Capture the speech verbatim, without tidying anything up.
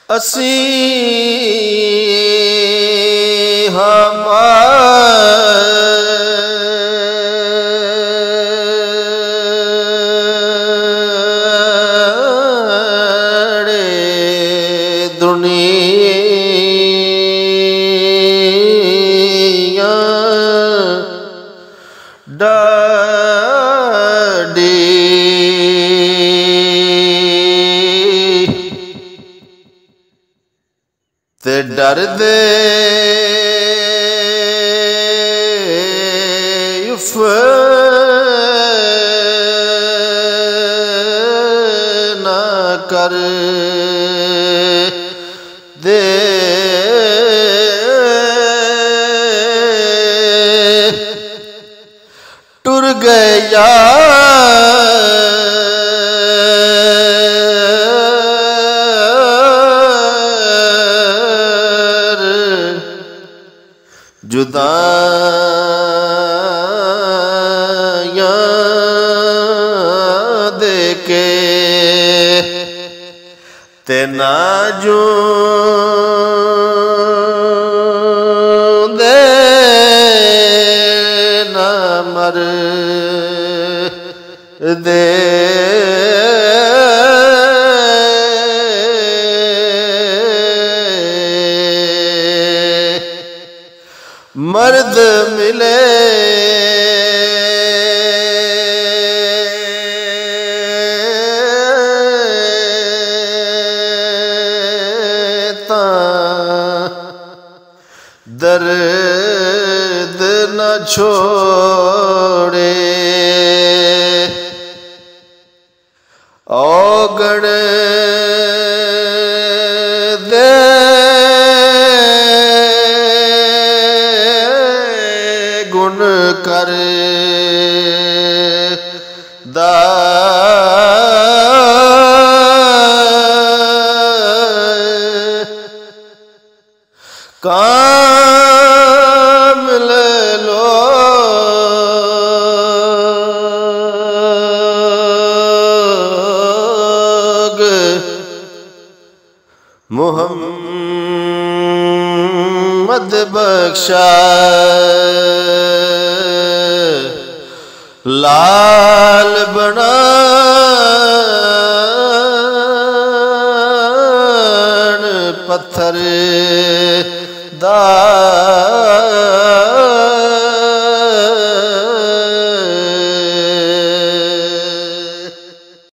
असी हमारे दुनिया डाडी ते डर दे युफ ना कर दे टुर गया जुदाइयां देके ते ना जो दे ना मर दे मर्द मिले ता दर्द न छोड़े औगण दे गुण कर दा कामिल लोग मुहम्मद बख्शा लाल बना